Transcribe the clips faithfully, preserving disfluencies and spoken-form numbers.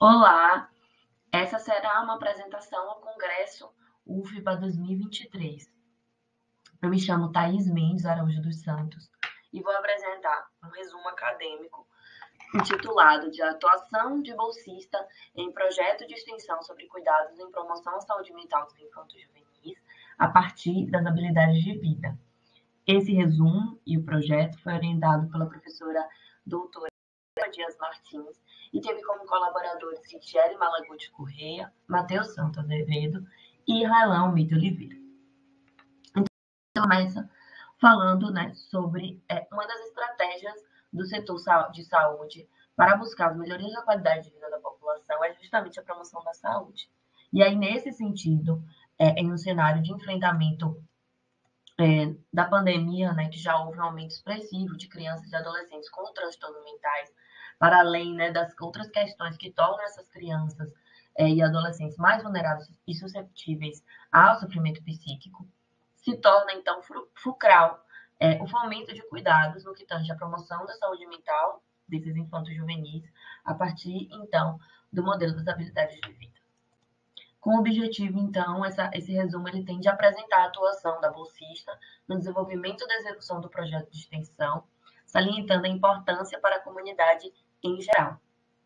Olá, essa será uma apresentação ao Congresso U F B A dois mil e vinte e três. Eu me chamo Thaís Mendes Araújo dos Santos e vou apresentar um resumo acadêmico intitulado de Atuação de Bolsista em Projeto de Extensão sobre Cuidados em Promoção à Saúde Mental dos Infantos Juvenis a partir das habilidades de vida. Esse resumo e o projeto foi orientado pela professora doutora Dias Martins e teve como colaboradores Richelle Malaguti Correia, Matheus Santos Azevedo e Railão Almeida Oliveira. Então, começa falando né, sobre é, uma das estratégias do setor de saúde para buscar as melhorias da qualidade de vida da população é justamente a promoção da saúde. E aí, nesse sentido, é, em um cenário de enfrentamento é, da pandemia, né, que já houve um aumento expressivo de crianças e adolescentes com transtornos mentais, para além né, das outras questões que tornam essas crianças é, e adolescentes mais vulneráveis e susceptíveis ao sofrimento psíquico, se torna, então, fulcral é, o fomento de cuidados no que tange à promoção da saúde mental desses infantos juvenis, a partir, então, do modelo das habilidades de vida. Com o objetivo, então, essa, esse resumo ele tem de apresentar a atuação da bolsista no desenvolvimento da execução do projeto de extensão, salientando a importância para a comunidade em geral.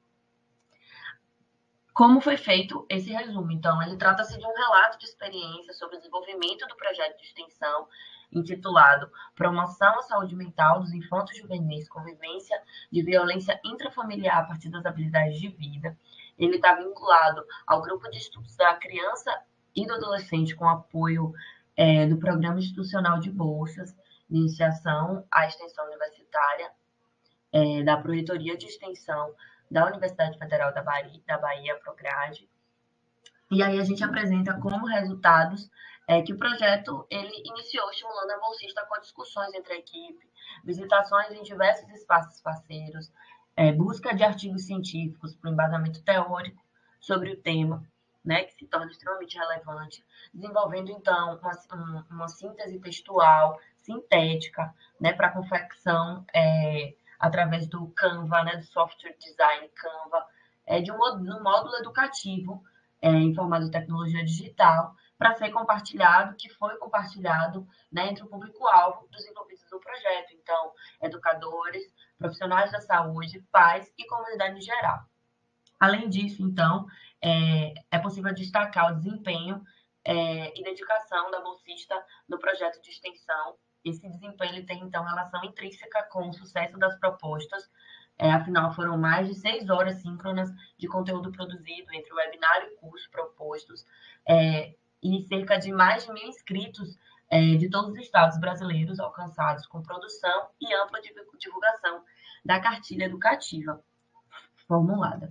Como foi feito esse resumo? Então, ele trata-se de um relato de experiência sobre o desenvolvimento do projeto de extensão, intitulado Promoção à Saúde Mental dos Infantos Juvenis, Convivência de Violência Intrafamiliar a partir das Habilidades de Vida. Ele está vinculado ao grupo de estudos da criança e do adolescente com apoio é, do Programa Institucional de Bolsas de Iniciação à Extensão Universitária, é, da Proreitoria de Extensão da Universidade Federal da Bahia, da Bahia, Prograde. E aí a gente apresenta como resultados é, que o projeto ele iniciou estimulando a bolsista com discussões entre a equipe, visitações em diversos espaços parceiros, é, busca de artigos científicos para o embasamento teórico sobre o tema, né, que se torna extremamente relevante, desenvolvendo, então, uma, uma síntese textual, sintética, né, para a confecção é, através do Canva, né, do software design Canva, é, de um, um módulo educativo é, em formato de tecnologia digital, para ser compartilhado, que foi compartilhado né, entre o público-alvo dos envolvidos no projeto. Então, educadores, profissionais da saúde, pais e comunidade em geral. Além disso, então, é, é possível destacar o desempenho é, e dedicação da bolsista no projeto de extensão. Esse desempenho ele tem, então, relação intrínseca com o sucesso das propostas. É, afinal, foram mais de seis horas síncronas de conteúdo produzido entre o webinário e o curso propostos, é, e cerca de mais de mil inscritos é, de todos os estados brasileiros alcançados com produção e ampla divulgação da cartilha educativa formulada.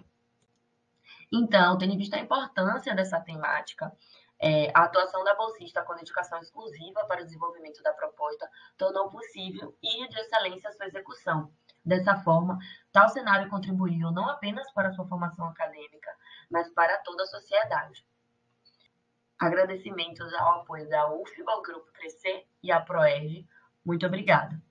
Então, tendo em vista a importância dessa temática, é, a atuação da bolsista com dedicação exclusiva para o desenvolvimento da proposta tornou possível e de excelência a sua execução. Dessa forma, tal cenário contribuiu não apenas para a sua formação acadêmica, mas para toda a sociedade. Agradecimentos ao apoio da U F B A, ao Grupo Crescer e à ProERG. Muito obrigada.